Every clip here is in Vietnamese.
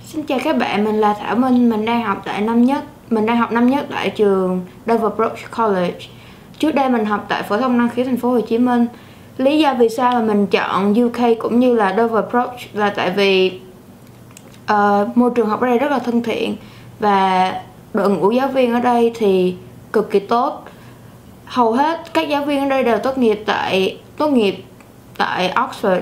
Xin chào các bạn, mình là Thảo Minh, mình đang học năm nhất tại trường Doverbrook College. Trước đây mình học tại Phổ thông Năng khí thành phố Hồ Chí Minh. Lý do vì sao mà mình chọn UK cũng như là Doverbrook là tại vì môi trường học ở đây rất là thân thiện và đội ngũ giáo viên ở đây thì cực kỳ tốt. Hầu hết các giáo viên ở đây đều tốt nghiệp tại Oxford.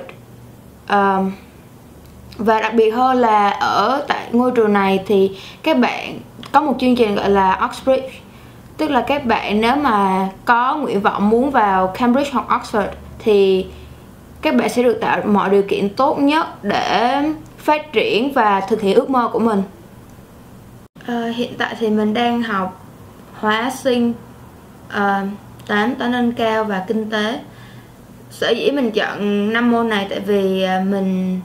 Và đặc biệt hơn là ở tại ngôi trường này thì các bạn có một chương trình gọi là Oxbridge. Tức là các bạn nếu mà có nguyện vọng muốn vào Cambridge hoặc Oxford thì các bạn sẽ được tạo mọi điều kiện tốt nhất để phát triển và thực hiện ước mơ của mình. Hiện tại thì mình đang học hóa sinh, toán nâng cao và kinh tế. Sở dĩ mình chọn 5 môn này tại vì mình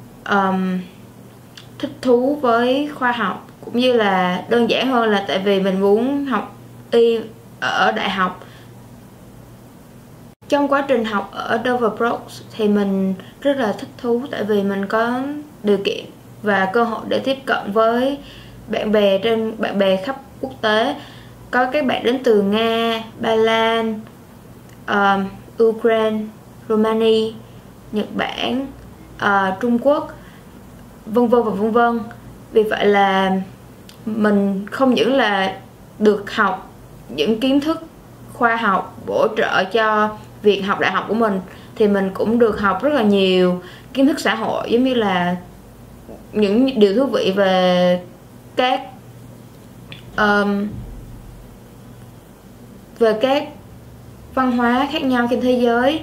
thích thú với khoa học, cũng như là đơn giản hơn là tại vì mình muốn học y ở đại học. Trong quá trình học ở Doverbrook thì mình rất là thích thú tại vì mình có điều kiện và cơ hội để tiếp cận với bạn bè khắp quốc tế. Có các bạn đến từ Nga, Ba Lan, Ukraine, Romania, Nhật Bản, Trung Quốc, vân vân và vân vân. Vì vậy là mình không những là được học những kiến thức khoa học bổ trợ cho việc học đại học của mình, thì mình cũng được học rất là nhiều kiến thức xã hội, giống như là những điều thú vị về các văn hóa khác nhau trên thế giới.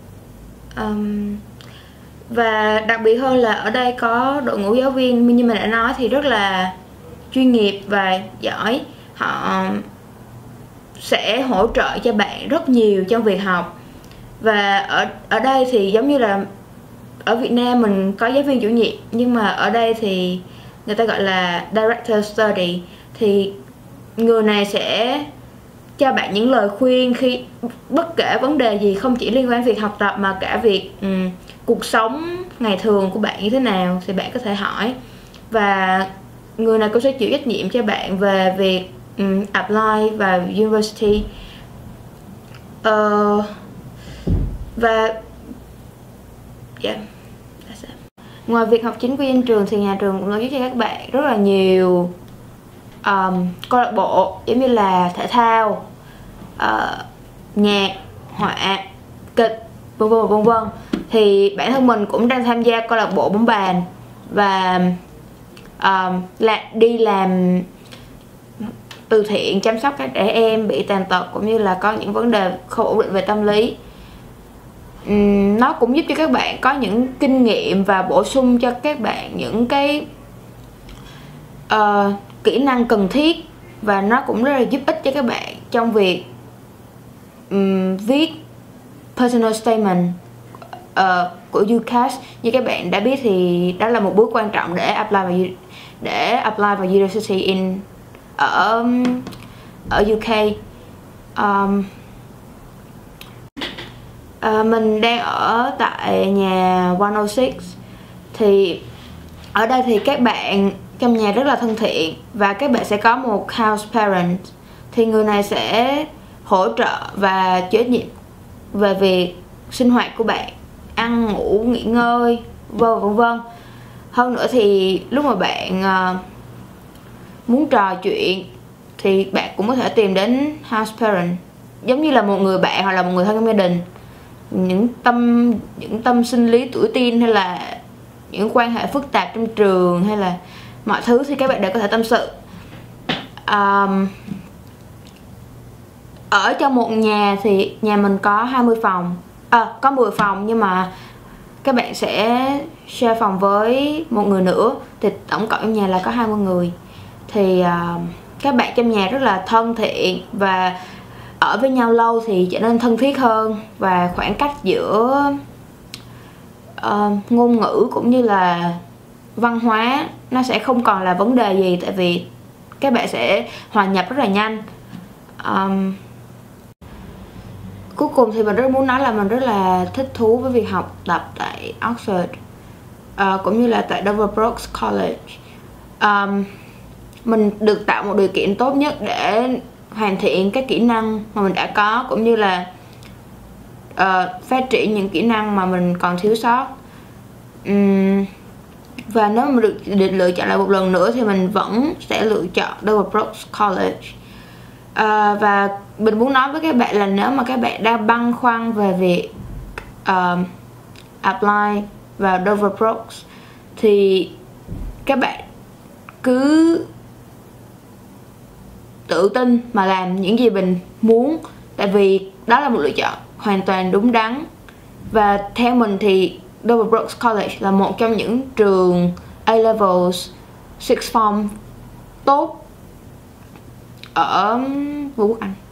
Và đặc biệt hơn là ở đây có đội ngũ giáo viên như mình đã nói thì rất là chuyên nghiệp và giỏi. Họ sẽ hỗ trợ cho bạn rất nhiều trong việc học. Và ở đây thì giống như là ở Việt Nam mình có giáo viên chủ nhiệm, nhưng mà ở đây thì người ta gọi là Director Study, thì người này sẽ cho bạn những lời khuyên khi bất kể vấn đề gì, không chỉ liên quan việc học tập mà cả việc cuộc sống ngày thường của bạn như thế nào thì bạn có thể hỏi. Và người này cũng sẽ chịu trách nhiệm cho bạn về việc apply vào university. Và ngoài việc học chính quy trên trường thì nhà trường cũng tổ chức cho các bạn rất là nhiều câu lạc bộ, giống như là thể thao, nhạc, họa, kịch, vân vân vân vân. Thì bản thân mình cũng đang tham gia câu lạc bộ bóng bàn và đi làm từ thiện, chăm sóc các trẻ em bị tàn tật cũng như là có những vấn đề không ổn định về tâm lý. Nó cũng giúp cho các bạn có những kinh nghiệm và bổ sung cho các bạn những cái kỹ năng cần thiết, và nó cũng rất là giúp ích cho các bạn trong việc viết personal statement của UCAS. Như các bạn đã biết thì đó là một bước quan trọng để apply vào university ở UK. Mình đang ở tại nhà 106. Thì ở đây thì các bạn trong nhà rất là thân thiện và các bạn sẽ có một house parent, thì người này sẽ hỗ trợ và chịu trách nhiệm về việc sinh hoạt của bạn, ăn ngủ, nghỉ ngơi, vân vân. Hơn nữa thì lúc mà bạn muốn trò chuyện thì bạn cũng có thể tìm đến house parent, giống như là một người bạn hoặc là một người thân trong gia đình. Những tâm sinh lý tuổi teen hay là những quan hệ phức tạp trong trường hay là mọi thứ thì các bạn đều có thể tâm sự. Ở trong một nhà thì nhà mình có 20 phòng, có 10 phòng, nhưng mà các bạn sẽ share phòng với một người nữa, thì tổng cộng trong nhà là có 20 người. Thì các bạn trong nhà rất là thân thiện và ở với nhau lâu thì trở nên thân thiết hơn, và khoảng cách giữa ngôn ngữ cũng như là văn hóa nó sẽ không còn là vấn đề gì, tại vì các bạn sẽ hòa nhập rất là nhanh. Cuối cùng thì mình rất muốn nói là mình rất là thích thú với việc học tập tại Oxford, cũng như là tại Doverbrook College. mình được tạo một điều kiện tốt nhất để hoàn thiện các kỹ năng mà mình đã có, cũng như là phát triển những kỹ năng mà mình còn thiếu sót. Và nếu mà được lựa chọn lại một lần nữa thì mình vẫn sẽ lựa chọn Dover Brooks College. Và mình muốn nói với các bạn là nếu mà các bạn đang băn khoăn về việc apply vào Dover Brooks thì các bạn cứ tự tin mà làm những gì mình muốn, tại vì đó là một lựa chọn hoàn toàn đúng đắn. Và theo mình thì Dover Brooks College là một trong những trường A-levels sixth form tốt ở Vương quốc Anh.